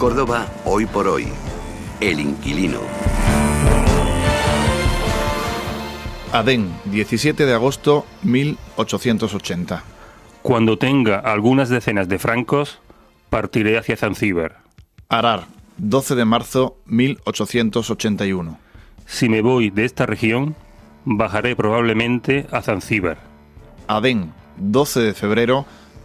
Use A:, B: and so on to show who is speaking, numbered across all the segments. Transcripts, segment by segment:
A: Córdoba hoy por hoy. El Inquilino.
B: Adén, 17 de agosto 1880.
C: Cuando tenga algunas decenas de francos, partiré hacia Zanzíbar.
B: Arar, 12 de marzo 1881.
C: Si me voy de esta región, bajaré probablemente a Zanzíbar.
B: Adén, 12 de febrero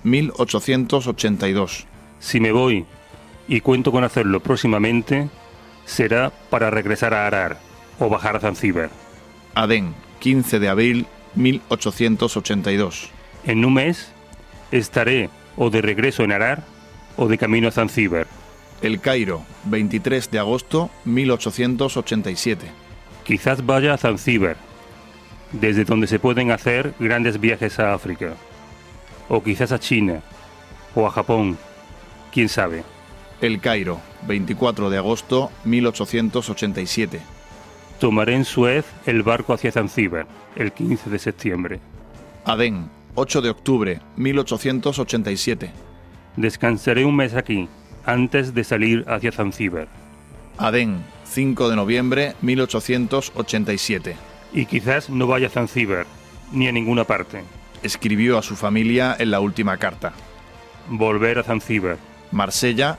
B: 1882.
C: Si me voy, y cuento con hacerlo próximamente, será para regresar a Arar o bajar a Zanzíbar.
B: Adén, 15 de abril 1882.
C: En un mes estaré o de regreso en Arar o de camino a Zanzíbar.
B: El Cairo, 23 de agosto 1887.
C: Quizás vaya a Zanzíbar, desde donde se pueden hacer grandes viajes a África. O quizás a China, o a Japón, quién sabe.
B: El Cairo, 24 de agosto 1887.
C: Tomaré en Suez el barco hacia Zanzíbar, el 15 de septiembre.
B: Adén, 8 de octubre 1887.
C: Descansaré un mes aquí, antes de salir hacia Zanzíbar.
B: Adén, 5 de noviembre 1887.
C: Y quizás no vaya a Zanzíbar, ni a ninguna parte.
B: Escribió a su familia en la última carta.
C: Volver a Zanzíbar.
B: Marsella,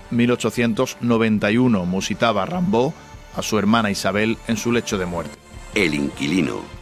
B: 1891, musitaba Rimbaud a su hermana Isabel en su lecho de muerte.
A: El Inquilino.